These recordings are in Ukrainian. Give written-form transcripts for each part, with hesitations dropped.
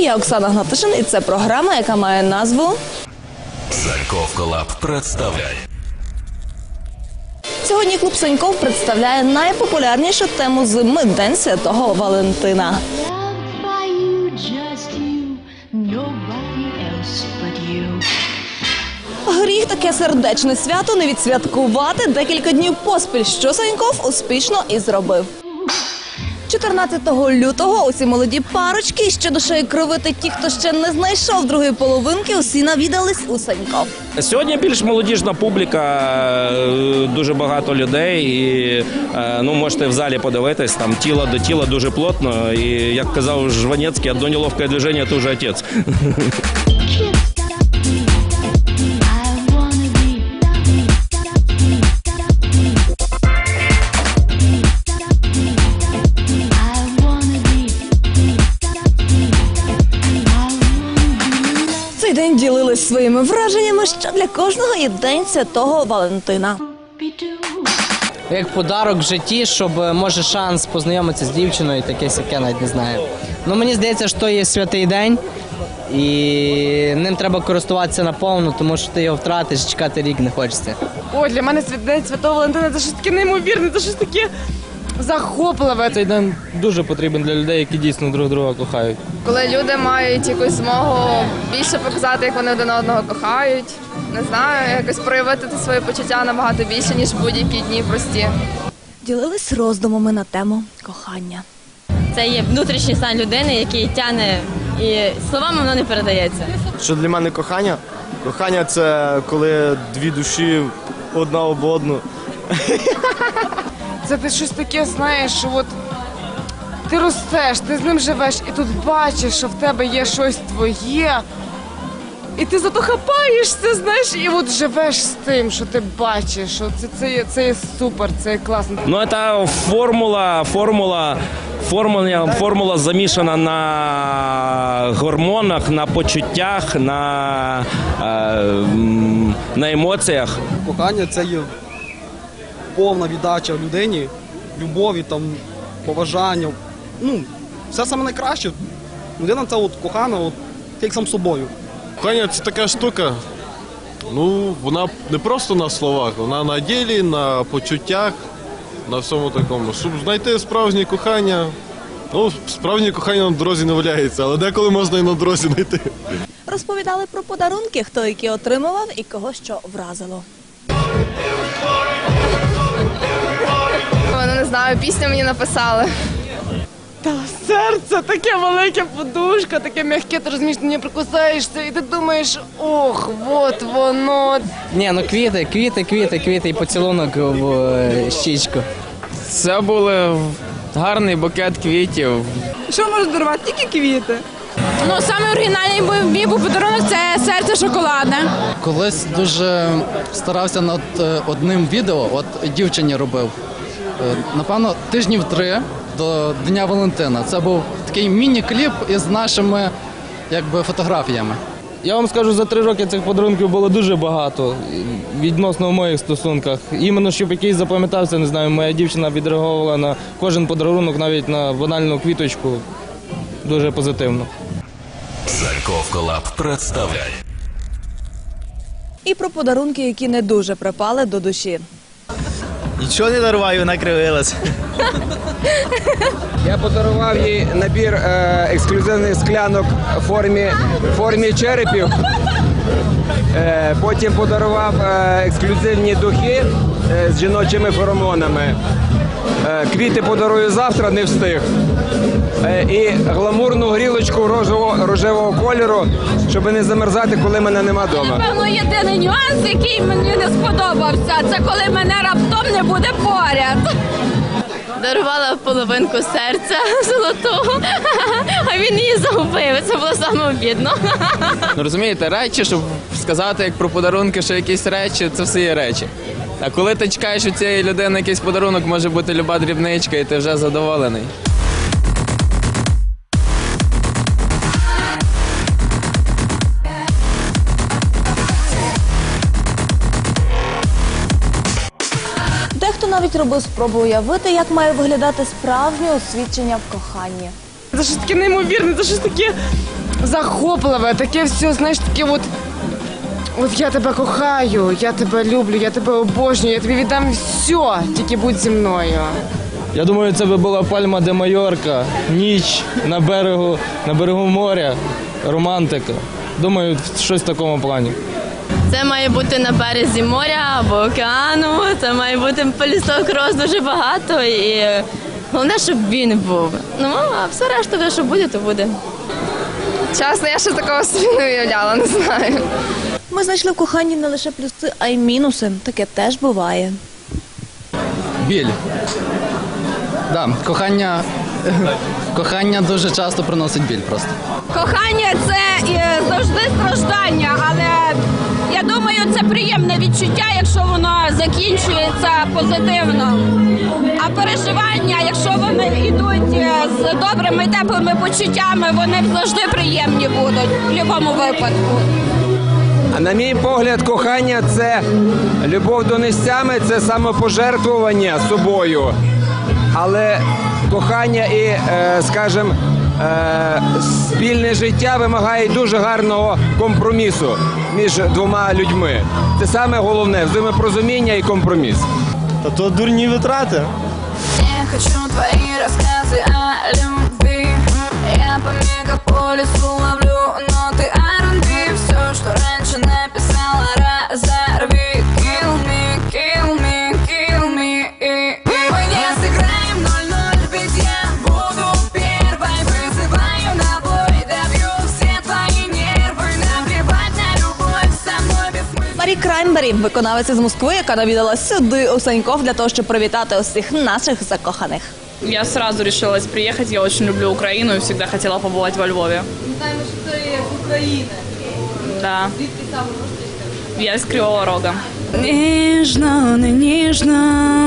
я Оксана Гнатишин, і це програма, яка має назву Саньков Колаб представляє. Сьогодні клуб Саньков представляє найпопулярнішу тему зими – День Святого Валентина. Гріх таке сердечне свято не відсвяткувати декілька днів поспіль, що Саньков успішно і зробив. 14 лютого усі молоді парочки, що душею кровити ті, хто ще не знайшов другої половинки, усі навідались у Саньков. Сьогодні більш молодіжна публіка, дуже багато людей і можете в залі подивитись, там тіло до тіла дуже плотно і, як казав Жванецький, одно неловке движення – це вже отець. Цей день ділились своїми враженнями, що для кожного є День Святого Валентина. Як подарок в житті, щоб, може, шанс познайомитися з дівчиною, таке-сяке, навіть не знаю. Мені здається, що є святий день, і ним треба користуватися наповну, тому що ти його втратиш, чекати рік не хочеться. Ой, для мене День Святого Валентина – це щось таке неймовірне, це щось таке захопливе. Цей день дуже потрібен для людей, які дійсно друг друга кохають. Коли люди мають якусь змогу більше показати, як вони один одного кохають, не знаю, якось проявити свої почуття набагато більше, ніж будь-які дні прості. Ділились роздумами на тему кохання. Це є внутрішній стан людини, який тягне, і словами воно не передається. Що для мене кохання? Кохання – це коли дві душі одна об одну. Це ти щось таке, знаєш, що от ти ростеш, ти з ним живеш, і тут бачиш, що в тебе є щось твоє, і ти зато хапаєшся, знаєш, і от живеш з тим, що ти бачиш, що це є супер, це є класно. Це формула замішана на гормонах, на почуттях, на емоціях. Кохання – це є повна віддача людині, любові, поважання. Все саме найкраще. Людина – це кохана, як сам собою. Кохання – це така штука, вона не просто на словах, вона на ділі, на почуттях, на всьому такому. Щоб знайти справжнє кохання, справжнє кохання на дорозі не валяється, але деколи можна і на дорозі знайти. Розповідали про подарунки, хто які отримував і кого що вразило. Не знаю, пісню мені написали. Та серце, таке велике подушка, таке м'яке, ти розумієш, ти не прикусаєшся, і ти думаєш, ох, от воно. Квіти і поцілунок в щічку. Це був гарний букет квітів. Що можна дарувати? Тільки квіти. Саме оригінальний мій був подарунок – це серце шоколадне. Колись дуже старався над одним відео, дівчині робив. Напевно, тижнів 3 до Дня Валентина. Це був такий міні-кліп із нашими фотографіями. Я вам скажу, за 3 роки цих подарунків було дуже багато відносно в моїх стосунках. Іменно, щоб якийсь запам'ятався, не знаю, моя дівчина відреагувала на кожен подарунок, навіть на банальну квіточку, дуже позитивно. Саньков Колаб представляє. І про подарунки, які не дуже припали до душі. Нічого не даруваю, вона кривилась. Я подарував їй набір ексклюзивних склянок в формі черепів. Потім подарував ексклюзивні духи з жіночими феромонами. Квіти подарую завтра, не встиг. І гламурну грілочку рожевого кольору, щоб не замерзати, коли мене нема вдома. Напевно, єдиний нюанс, який мені не сподобався, це коли мене раптом не буде поряд. Дарувала половинку серця золотого, а він її загубив. Це було саме обідно. Розумієте, речі, щоб сказати, як про подарунки, що якісь речі, це все є речі. А коли ти чекаєш у цієї людини якийсь подарунок, може бути люба дрібничка, і ти вже задоволений. Дехто навіть робив спробу уявити, як має виглядати справжнє освідчення в коханні. Це щось таке неймовірне, це щось таке захопливе, таке все, знаєш, таке от я тебе кохаю, я тебе люблю, я тебе обожнюю, я тобі віддам все, тільки будь зі мною. Я думаю, це би була Пальма де Майорка, ніч на берегу моря, романтика. Думаю, щось в такому плані. Це має бути на березі моря або океану, це має бути полісок роз дуже багато і головне, щоб він був. Ну, а все решта, вже що буде, то буде. Чесно, я ще такого собі не уявляла, не знаю. Ми знайшли в коханні не лише плюси, а й мінуси. Таке теж буває. Біль. Да, кохання дуже часто приносить біль просто. Кохання – це завжди страждання, але я думаю, це приємне відчуття, якщо воно закінчується позитивно. А переживання, якщо вони йдуть з добрими теплими почуттями, вони завжди приємні будуть в будь-якому випадку. А на мій погляд, кохання – це любов до нестями, це самопожертвування собою. Але кохання і, скажімо, спільне життя вимагає дуже гарного компромісу між двома людьми. Це саме головне – взаємопорозуміння і компроміс. Та то дурні витрати. Я хочу твои рассказы о любви. Я по мегаполису ловлю ноты R&B. Все, что раньше написала, разорви. Kill me, kill me, kill me. Мы не сыграем 0-0, ведь я буду первой. Вызываю на бой, добью все твои нервы. Наплевать на любовь, со мной бессмысленно. Марі Краймбері, виконавець із Москви, яка навідала сюди у Саньков для того, щоб привітати усіх наших закоханих. Я сразу решилась приехать, я очень люблю Украину и всегда хотела побывать во Львове. Знаємо, що це є з України. Да. Звідки саме можете? Я из Кривого Рога. Ніжно, не ніжно,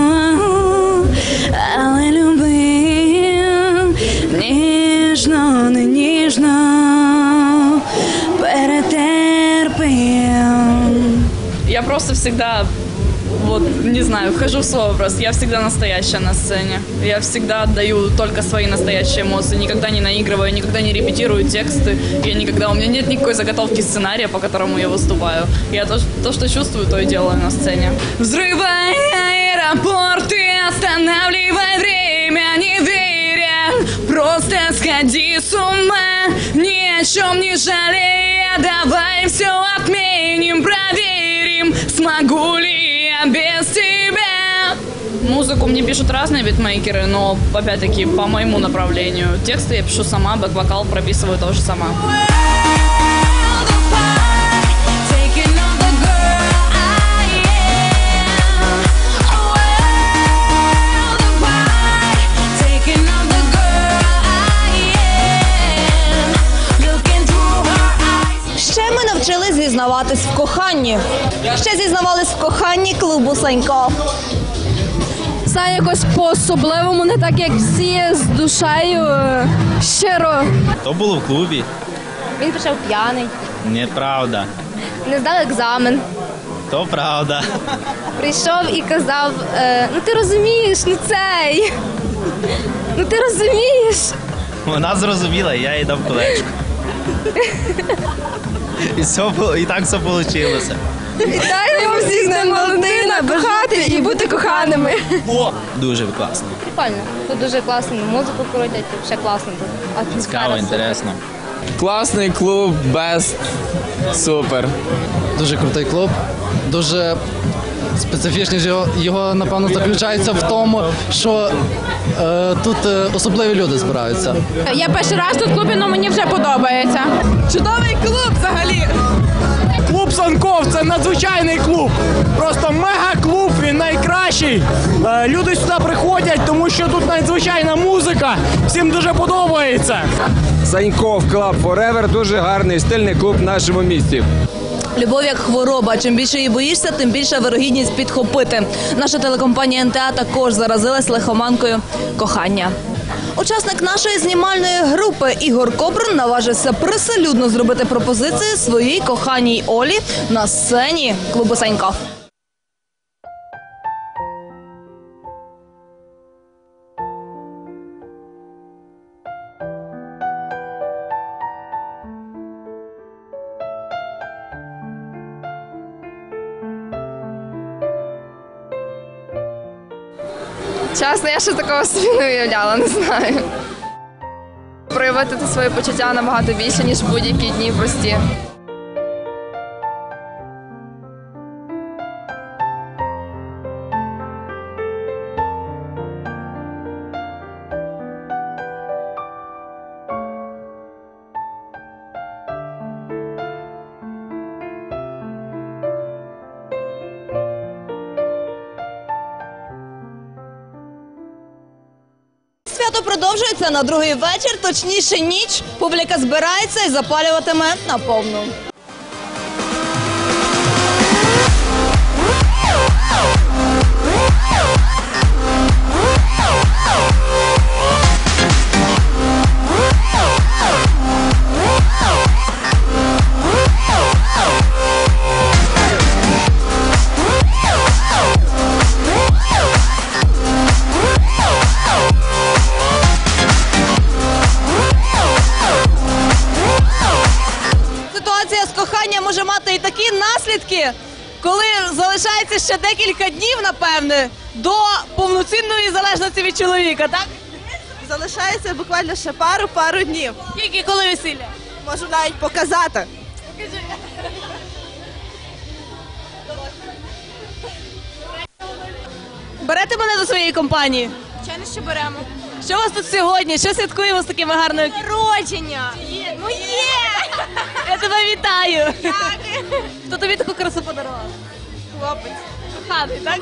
але любив. Ніжно, не ніжно, перетерпів. Я просто всегда, не знаю, вхожу в свой образ. Я всегда настоящая на сцене. Я всегда отдаю только свои настоящие эмоции. Никогда не наигрываю, никогда не репетирую тексты. У меня нет никакой заготовки сценария, по которому я выступаю. Я то, что чувствую, то и делаю на сцене. Взрывай аэропорты, останавливай время, не веря. Просто сходи с ума, ни о чем не жалея. Давай все отменим, проверим, смогу ли я без тебя. Музыку мне пишут разные битмейкеры, но опять-таки по моему направлению. Тексты я пишу сама, бэк-вокал прописываю тоже сама. Ще ми навчились зізнаватись в коханні. Ще зізнавались в коханні клубу Саньков. Це якось по-особливому, не так, як всі, з душею, щиро. То було в клубі. Він прийшов п'яний, Неправда. не здав екзамен. То правда. Прийшов і казав, ну ти розумієш, ну цей, ну ти розумієш. Вона зрозуміла, я їй дав колечко. І так все вийшло. Вітаємо всіх на Валентина, кохати і бути коханими. Дуже класно. Прикольно, тут дуже класно, музику крутять, ще класно тут. Цікаво, інтересно. Класний клуб, бест, супер. Дуже крутий клуб, дуже специфічність його, напевно, заключається в тому, що тут особливі люди збираються. Я перший раз тут в клубі, але мені вже подобається. Чудовий клуб взагалі. Клуб Саньков – це надзвичайний клуб. Просто мега-клуб, він найкращий. Люди сюди приходять, тому що тут надзвичайна музика. Всім дуже подобається. Саньков Club Forever – дуже гарний, стильний клуб в нашому місті. Любов як хвороба. Чим більше її боїшся, тим більша вирогідність підхопити. Наша телекомпанія НТА також заразилась лихоманкою кохання. Учасник нашої знімальної групи Ігор Кобрин наважився приселюдно зробити пропозицію своїй коханій Олі на сцені клубу Саньков. Чесно, я ще такого собі не уявляла, не знаю. Проявити свої почуття набагато більше, ніж будь-які дні прості. Свято продовжується на другий вечір, точніше ніч. Публіка збирається і запалюватиме наповну. Може мати і такі наслідки, коли залишається ще декілька днів, напевне, до повноцінної залежності від чоловіка, так? Залишається буквально ще пару днів. Тільки коли весілля? Можу навіть показати. Берете мене до своєї компанії? Звичайно, що беремо. Що у вас тут сьогодні? Що святкуємо з такими гарними? Народження! Ну є! Я тебе вітаю! Дякую! Хто тобі таку красу подарував? Хлопець. Коханий, так?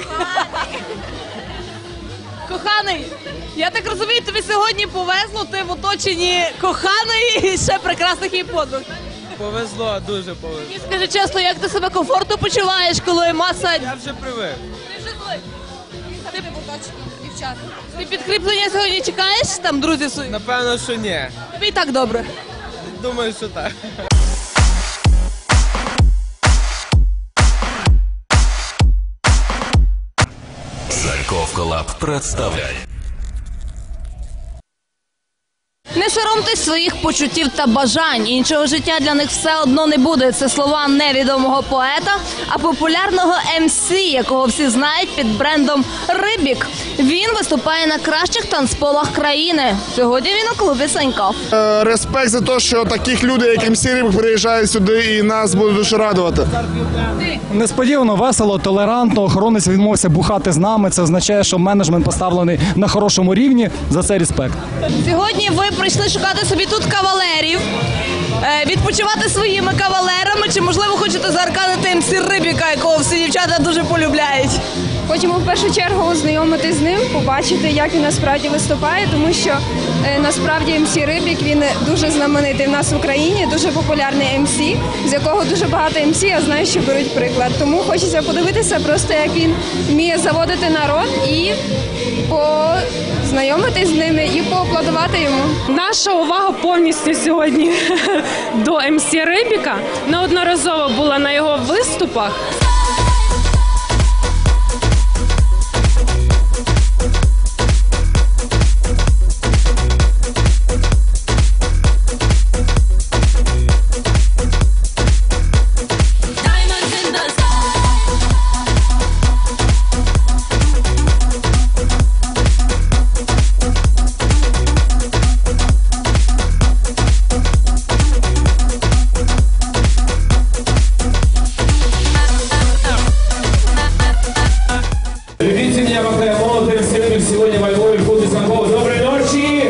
Коханий, я так розумію, тобі сьогодні повезло, ти в оточенні коханої і ще прекрасних її подруг. Повезло, дуже повезло. І скажи чесно, як ти себе комфортно почуваєш, коли маса... Я вже привик. Ти вже звик? Ти в оточенні дівчат. Ти підкріплення сьогодні чекаєш, там, друзі свої? Напевно, що ні. Тобі і так добре. Думаю, що так. Зарков Колаб представляє. Не соромтесь своїх почуттів та бажань. Іншого життя для них все одно не буде. Це слова невідомого поета, а популярного МС, якого всі знають під брендом «Рибік». Він виступає на кращих танцполах країни. Сьогодні він у клубі «Саньков». Респект за те, що таких людей, як МС «Рибік», приїжджають сюди і нас будуть дуже радувати. Несподівано, весело, толерантно. Охоронець відмовився бухати з нами. Це означає, що менеджмент поставлений на хорошому рівні. За це респект. Сьогодні ви прийшли шукати собі тут кавалерів, відпочивати своїми кавалерами, чи, можливо, хочете зааркадити МС «Рибіка», якого всі дівчата дуже полюбляють? Хочемо в першу чергу ознайомитись з ним, побачити, як він насправді виступає, тому що насправді МС «Рибік», він дуже знаменитий в нас в Україні, дуже популярний МС, з якого дуже багато МС, я знаю, що беруть приклад. Тому хочеться подивитися просто, як він вміє заводити народ і познайомитись з ними і поаплодувати йому. Наша увага повністю сьогодні до МС «Рибіка». Неодноразово була на його виступах. Любите меня, пока я молод, МС «Рибик» сегодня во Львове в клубе «Саньков». Доброй ночи!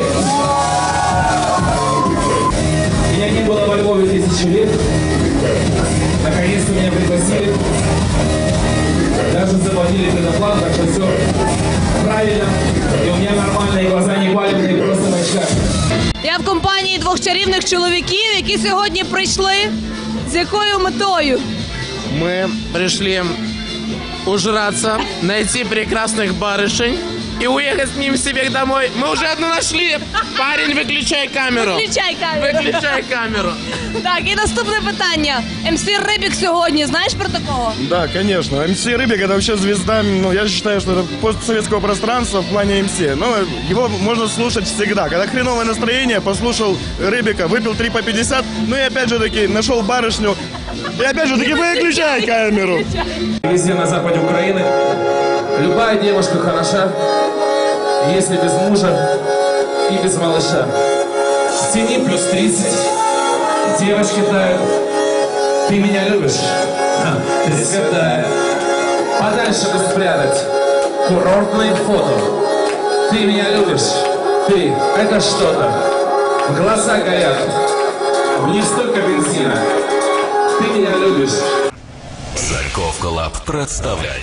Меня не было во Львове 1000 лет. Наконец-то меня пригласили. Даже заплатили предоплату, так что все правильно. И у меня нормальные глаза, не валенные, просто в очках. Я в компанії двох чарівних чоловіків, які сьогодні прийшли. З якою метою? Мы пришли ужраться, найти прекрасных барышень и уехать с ним себе домой. Мы уже одну нашли. Парень, выключай камеру. Виключай камеру. Выключай камеру. Так, і наступне питання. МС «Рибік» сьогодні, знаєш про такого? Да, конечно. МС «Рибик» — это вообще звезда, ну, я считаю, что это постсоветского пространства в плане МС. Но его можно слушать всегда. Когда хреновое настроение, послушал Рыбика, выпил 3 по 50, ну и опять же таки нашел барышню. И опять же таки выключай камеру. Везде на западе Украины любая девушка хороша, если без мужа и без малыша. В тени плюс 30. Девочки тают. Ты меня любишь? Ты святая. Подальше бы спрятать курортные фото. Ты меня любишь? Ты — это что-то. Глаза горят. В них столько бензина. Ты меня любишь? Зарьков Колаб представляє.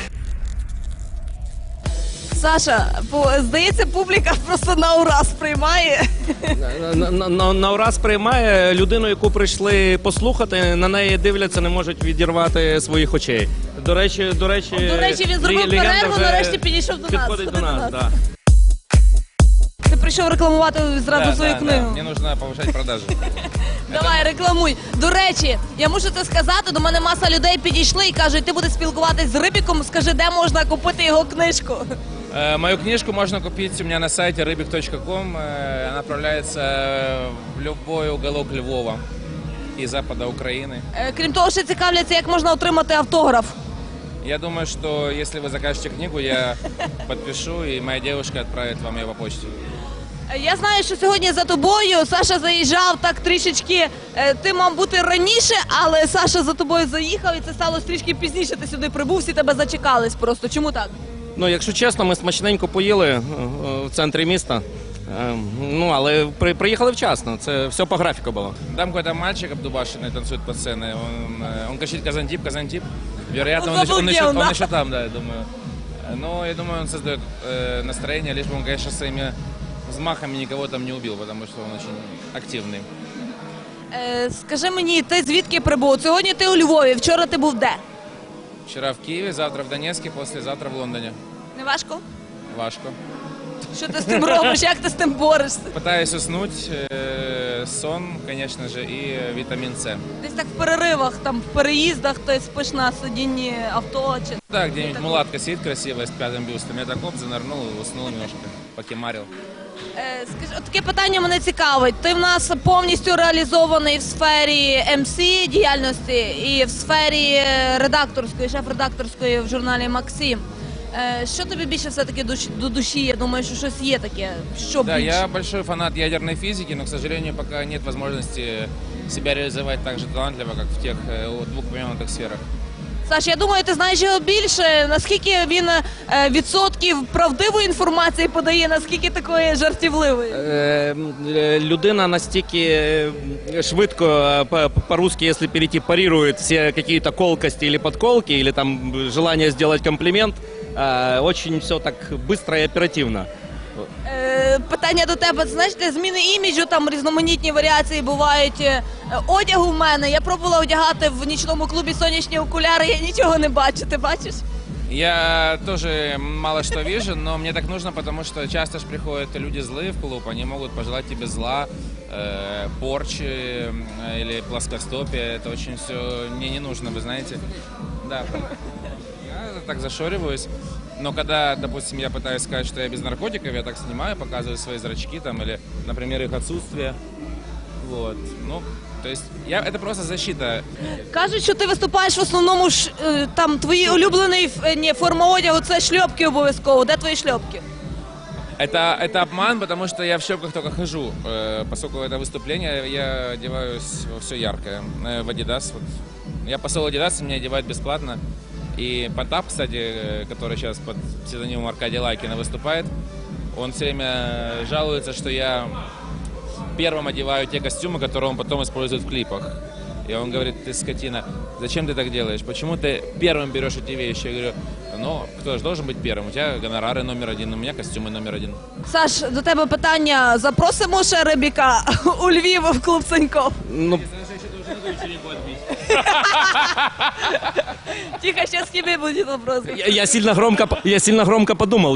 Саша, здається, публіка просто на ура сприймає. На ураз приймає людину, яку прийшли послухати, на неї дивляться, не можуть відірвати своїх очей. До речі, Він зробив перерву, нарешті підійшов до нас. Підходить до нас, так. Ти прийшов рекламувати зразу свою книгу. Мені потрібно повищати продажі. Давай, рекламуй. До речі, я мушу це сказати, до мене маса людей підійшли і кажуть, ти будеш спілкуватись з Рибіком, скажи, де можна купити його книжку. Мою книжку можно купить у меня на сайте rybik.com. Она отправляется в любой уголок Львова и запада Украины. Крім того, ще цікавляться, як можна отримати автограф. Я думаю, что если вы закажете книгу, я подпишу, и моя девушка отправит вам ее по почте. Я знаю, що сьогодні за тобою Саша заїжджав так трішечки, ти мав бути раніше, але Саша за тобою заїхав і це сталося трішки пізніше, ти сюди прибув, всі тебе зачекались просто. Чому так? Ну, якщо чесно, ми смачненько поїли в центрі міста. Ну, але приїхали вчасно, це все по графіку було. Там якийсь мальчик обдубашений танцює по сцені, він кричить «Казантип, Казантип». Вероятно, он еще там, да, я думаю. Но я думаю, он создает настроение, лишь бы он, конечно, своими взмахами никого там не убил, потому что он очень активный. Скажи мені, ти звідки прибув? Сьогодні ти у Львові, вчора ти був де? Вчера в Киеве, завтра в Донецке, послезавтра в Лондоне. Не важко? Важко. Що ти з тим робиш? Як ти з тим борешся? Пытаюсь уснуть, сон, конечно же, и витамин С. Десь так в переривах, там в переїздах, ти спиш на сидінні авто чи... Да, где-нибудь мулатка сидит красивая с пятым бюстом. Я так оп, занырнул и уснул немножко, покемарил. Скажи, от таке питання мене цікавить. Ти в нас повністю реалізований в сфері MC діяльності і в сфері редакторської, шеф-редакторської в журналі «Максим». Що тобі більше все-таки до душі? Я думаю, що щось є таке, що Да, більше? я большой фанат ядерной физики, но, к сожалению, пока нет возможности себя реализовать так же талантливо, как в тех двух упомянутых сферах. Саш, я думаю, ти знаєш його більше. Наскільки він відсотків правдивої інформації подає, наскільки такої жартівливої? Людина настільки швидко, по-русски, если перейти, парирует все какие-то колкости или подколки, или там желание сделать комплимент, очень все так быстро и оперативно. Питання до тебе. Знаєш, для зміни іміджу там різноманітні варіації бувають. Одягу в мене. Я пробувала одягати в нічному клубі сонячні окуляри, я нічого не бачу. Ти бачиш? Я тоже мало что вижу, но мне так нужно, потому что часто ж приходят люди злые в клуб, они могут пожелать тебе зла, порчи или плоскостопия. Это очень все мне не нужно, вы знаете. Да, я так зашориваюсь. Но когда, допустим, я пытаюсь сказать, что я без наркотиков, я так снимаю, показываю свои зрачки там, или, например, их отсутствие. Вот. Ну, то есть, это просто защита. Кажуть, що ти виступаєш в основному, там, твої улюблені форма одягу, це шльопки обов'язково. Де твої шльопки? Это обман, потому что я в шлепках только хожу. Поскольку это выступление, я одеваюсь во все яркое. В Adidas. Вот. Я посол Adidas, меня одевают бесплатно. И Потап, кстати, который сейчас под псевдонимом Аркадия Лайкина выступает, он все время жалуется, что я первым одеваю те костюмы, которые он потом использует в клипах. И он говорит: ты скотина, зачем ты так делаешь? Почему ты первым берешь эти вещи? Я говорю: ну, кто же должен быть первым? У тебя гонорары №1, у меня костюмы №1. Саш, до тебе питання. Запросимо ще Рибіка у Львів в клуб Саньков? Ну, Тихо, сейчас к тебе будет вопрос. Я сильно громко подумал.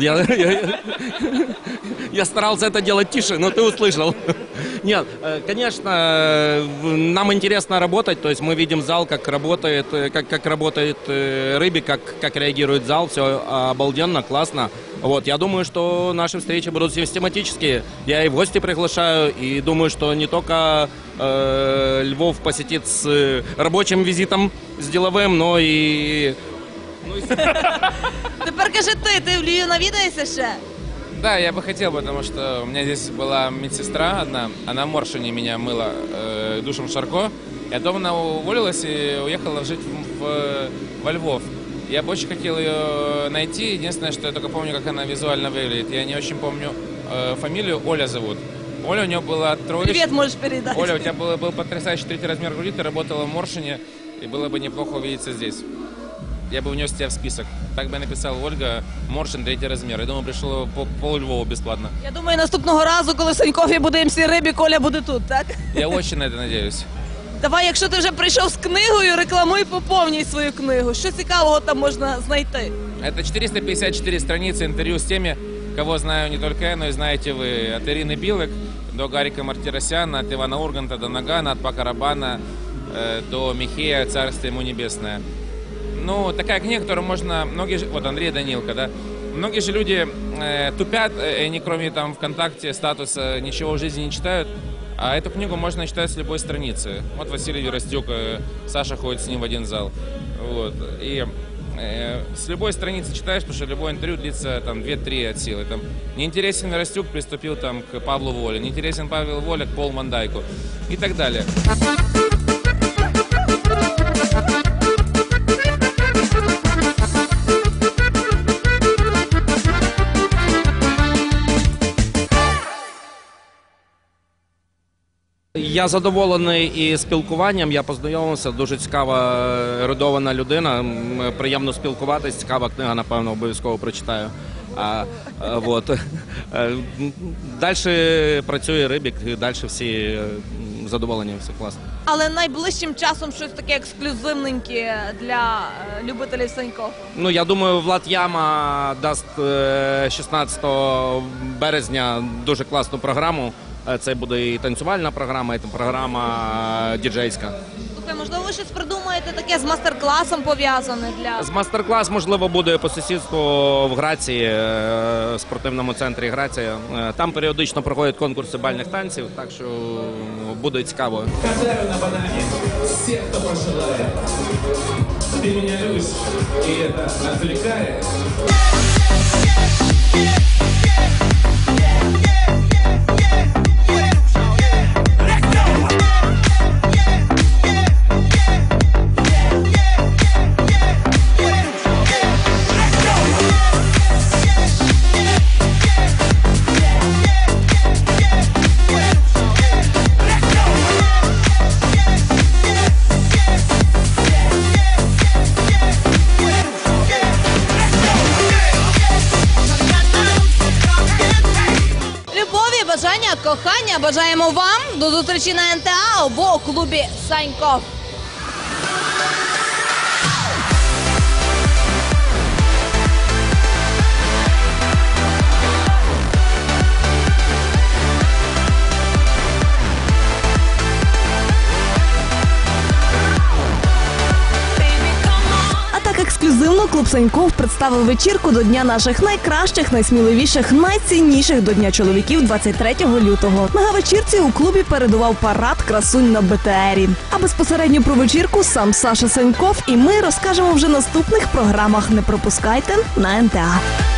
Я старался это делать тише, но ты услышал. Нет, конечно, нам интересно работать, то есть мы видим зал, как работает Рыбик, как реагирует зал, все обалденно, классно. Вот, я думаю, что наши встречи будут систематические. Я и в гости приглашаю, и думаю, что не только Львов посетит с рабочим визитом, с деловым, но и... Тепер кажи ти в Львів навідаєшся ще? Да, я бы хотел, потому что у меня здесь была медсестра одна, она в Моршине меня мыла душем Шарко, и потом она уволилась и уехала жить во Львов. Я бы очень хотел ее найти, единственное, что я только помню, как она визуально выглядит. Я не очень помню фамилию, Оля зовут. Оля, у нее была троечка. Привет, можешь передать. Оля, у тебя был потрясающий 3-й размер груди, ты работала в Моршине, и было бы неплохо увидеться здесь. Я бы внес тебя в список. Так бы написал Ольга, Моршин, 3-й размер. Я думаю, прийшло пол Львова безплатно. Я думаю, наступного разу, коли Саньков буде МС Рибік, Оля буде тут, так? Я очень на это надеюсь. Давай, якщо ти вже прийшов з книгою, рекламуй поповнюй свою книгу. Що цікавого там можна знайти? Это 454 страницы интервью с теми, кого знаю не только я, но и знаете вы. От Ирины Билык до Гарика Мартиросяна, от Ивана Урганта до Нагана, от Пака Рабана до Михея, царствие ему небесное. Ну, такая книга, которую можно... Вот Андрей Данилко, да? Многие же люди тупят, и они кроме там ВКонтакте, статуса, ничего в жизни не читают. А эту книгу можно читать с любой страницы. Вот Василий Веростюк, Саша ходит с ним в один зал. Вот. И с любой страницы читаешь, потому что любое интервью длится там 2-3 от силы. Там, неинтересен Веростюк, приступил там к Павлу Воле. Неинтересен Павел Воля к Полу Мандайку. И так далее. Я задоволений і спілкуванням, я познайомився, дуже цікава, ерудована людина, приємно спілкуватись, цікава книга, напевно, обов'язково прочитаю. Далі працює Рибік, далі всі задоволені, все класно. Але найближчим часом щось таке ексклюзивненьке для любителів Саньков. Ну, я думаю, Влад Яма дасть 16 березня дуже класну програму. Це буде і танцювальна програма, і програма діджейська. Слухай, можливо, ви щось придумаєте таке з мастер-класом пов'язане для... З мастер-клас, можливо, буде по сусідству в Грації, в спортивному центрі Грація. Там періодично проходять конкурси бальних танців, так що буде цікаво. Катаю на банане всех, кто пожелает. Ты меня любишь, и это отвлекает. Кохання бажаємо вам. До зустрічі на НТА або у клубі Саньков. Ексклюзивно клуб Саньков представив вечірку до Дня наших найкращих, найсміливіших, найцінніших до Дня чоловіків 23 лютого. Мегавечірці у клубі передував парад красунь на БТРі. А безпосередньо про вечірку сам Саша Саньков і ми розкажемо вже в наступних програмах. Не пропускайте на НТА.